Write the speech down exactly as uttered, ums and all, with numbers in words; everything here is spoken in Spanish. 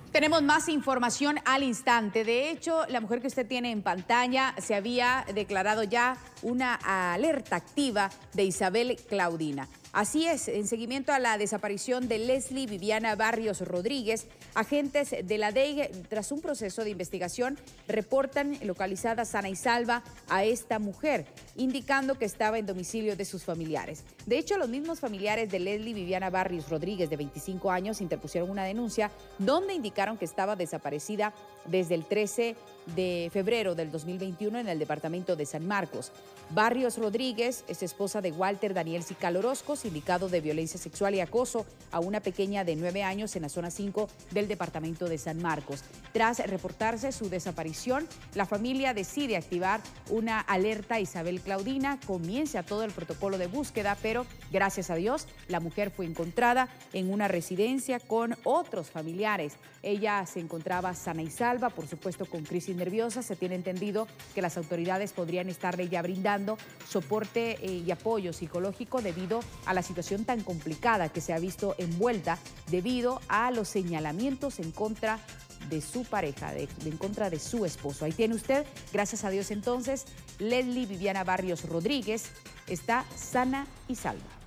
Tenemos más información al instante. De hecho, la mujer que usted tiene en pantalla se había declarado ya una alerta activa de Isabel Claudina. Así es, en seguimiento a la desaparición de Leslie Viviana Barrios Rodríguez, agentes de la D E I, tras un proceso de investigación, reportan localizada sana y salva a esta mujer, indicando que estaba en domicilio de sus familiares. De hecho, los mismos familiares de Leslie Viviana Barrios Rodríguez, de veinticinco años, interpusieron una denuncia donde indicaron que estaba desaparecida desde el trece de febrero del dos mil veintiuno en el departamento de San Marcos. Barrios Rodríguez es esposa de Walter Daniel Sical Orozco, sindicado de violencia sexual y acoso a una pequeña de nueve años en la zona cinco del departamento de San Marcos. Tras reportarse su desaparición, la familia decide activar una alerta a Isabel Claudina, comienza todo el protocolo de búsqueda, pero gracias a Dios la mujer fue encontrada en una residencia con otros familiares. Ella se encontraba sana y salva, por supuesto con crisis nerviosa. Se tiene entendido que las autoridades podrían estarle ya brindando soporte eh, y apoyo psicológico debido a la situación tan complicada que se ha visto envuelta debido a los señalamientos en contra de su pareja, de, de en contra de su esposo. Ahí tiene usted, gracias a Dios entonces, Leslie Viviana Barrios Rodríguez está sana y salva.